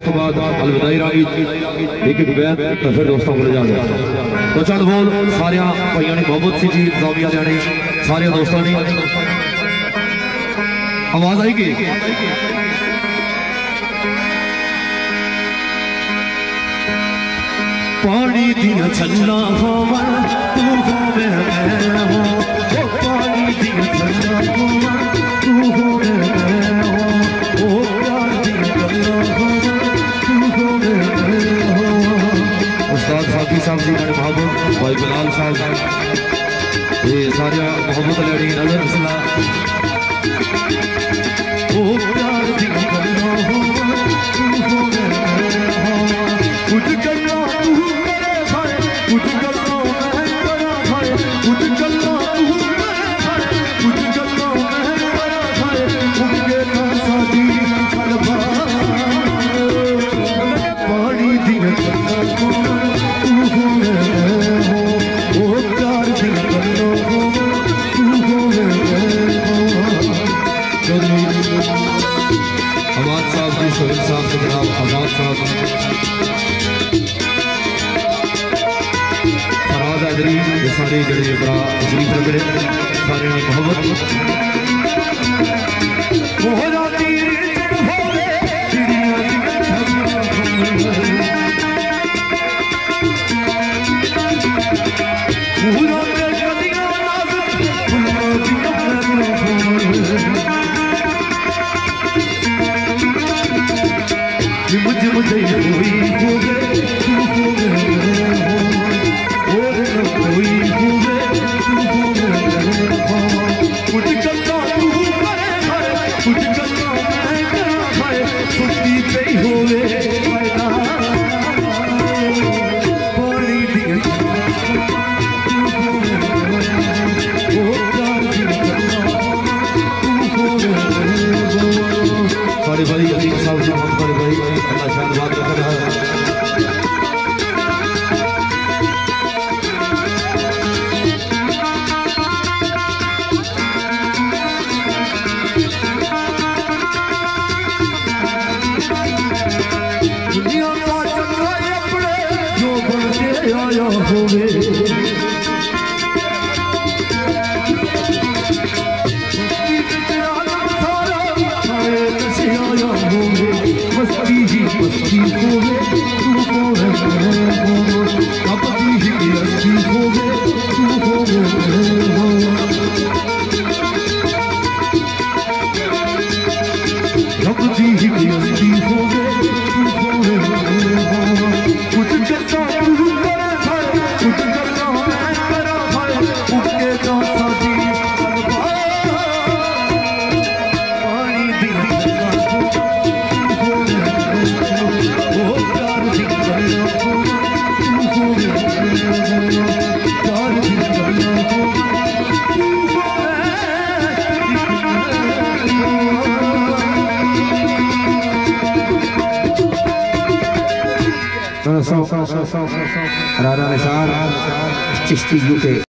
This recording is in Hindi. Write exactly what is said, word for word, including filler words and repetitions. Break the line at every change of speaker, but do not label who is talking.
बाद अलविदाई राई एक एक बैत तो फिर दोस्तों को ले जा गया तो चल बोल सारे भाइयों ने बहुत सी जी जाविया ने सारे दोस्तों ने आवाज आएगी पानी दिया छल्ला होवा तू होवे मैं हो ओ पानी दिया छल्ला होवा तू होवे मैं हो ओ प्यार दिया छल्ला होवा तू होवे मैं हो। उस्ताद साथी साहब जी बड़े मोहब्बत भाई बिलाल साहब ये सारे मोहब्बत लड़ी नजर इसला ओ प्यार दिया छल्ला होवा तू होवे मैं हो कुछ करना कुछ गल्ला मैं करा खाए कुछ गल्ला तू खाए कुछ गल्ला मैं करा खाए उनके ना साथी हलवा पानी दिन गल्ला को तू हो मैं हो ओ प्यार दिन गल्ला को तू हो मैं हो। आवाज साहब जी सोहेल साहब के जनाब आजाद साहब ये सारे जड़े बड़ा शरीफ लग रहे सारे मोहब्बत मुझे मुझे हुई हो गए तू हो गए और न कोई हुए तू हो गए कुछ गल्ला तू करे खाए कुछ गल्ला मैं करा खाए सुनती पे होवे फायदा पानी दिया तू हो गए ओ प्यार दिया तू हो गए। सारे भाई अजीम साहब जी हम बड़े भाई अल्लाह शान बात कर रहा है दुनिया का चक्कर अपने जो बन के आया होवे मस्ती ही मस्ती होवे तू होवे अपनी ही मस्ती होवे तू होवे अपनी ही मस्ती होवे तू होवे कुछ गल्ला तू करे खाए कुछ गल्ला मैं करा खाए उनके का साथी पानी दिया
राना निसार चिश्ती यूके।